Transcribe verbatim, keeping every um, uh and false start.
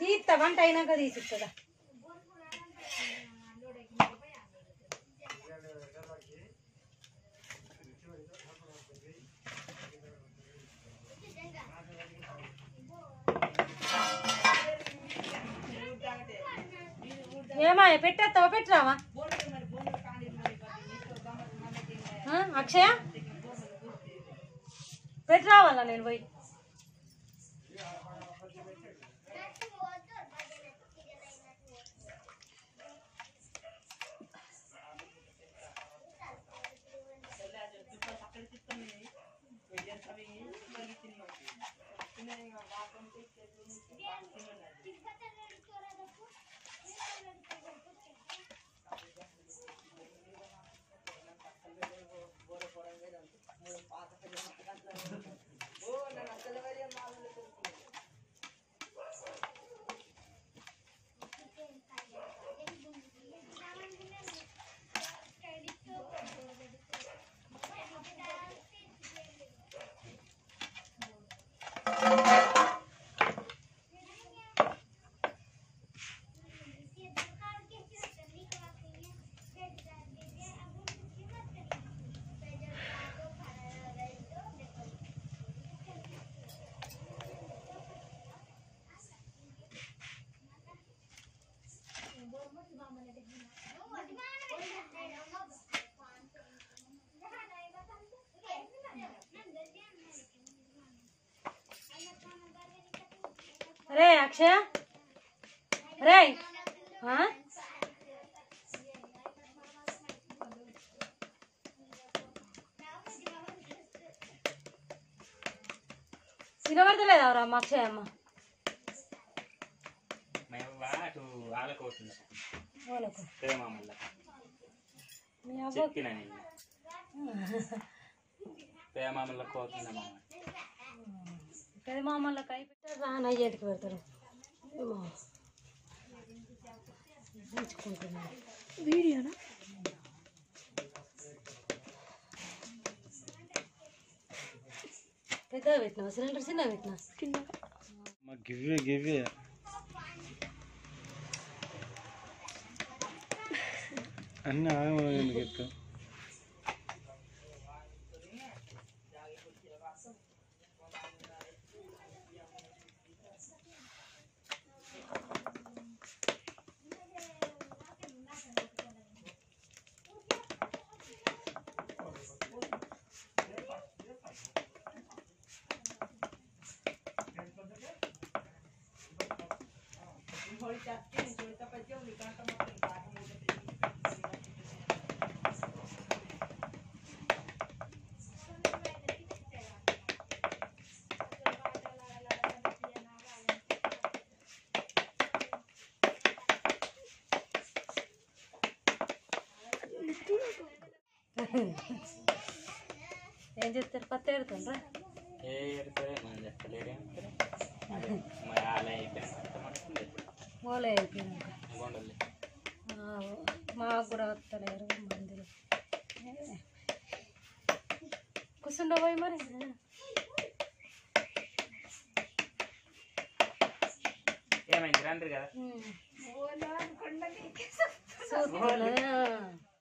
తీస్తా వంట అయినాక తీసిస్తుందా ఏమా పెట్టేస్తావా పెట్టరావా అక్షయ పెట్టరావాలా నేను పోయి రే అక్షయ రే వినబడతలేదా రా మా అక్షయ అమ్మ పెద్ద మామూలు కై పెట్టారు రా నయ్యేటికి పెడతారు ఉంచుకుంటున్నాను వీడియోనా పెద్దగా పెట్టినా సిలిండర్ చిన్నగా పెట్టినా చిన్నగా గివ్వే గివ్వే అన్నీ ఆగమని చెప్తా ఏం చెప్తారు పత్తి ఎడుతుండ్రా ఓలే అయిపోయినాక మాకు కూడా వస్తలేరు మందులు కూర్చుండబోయి మరి ఏమైంది రండి కదా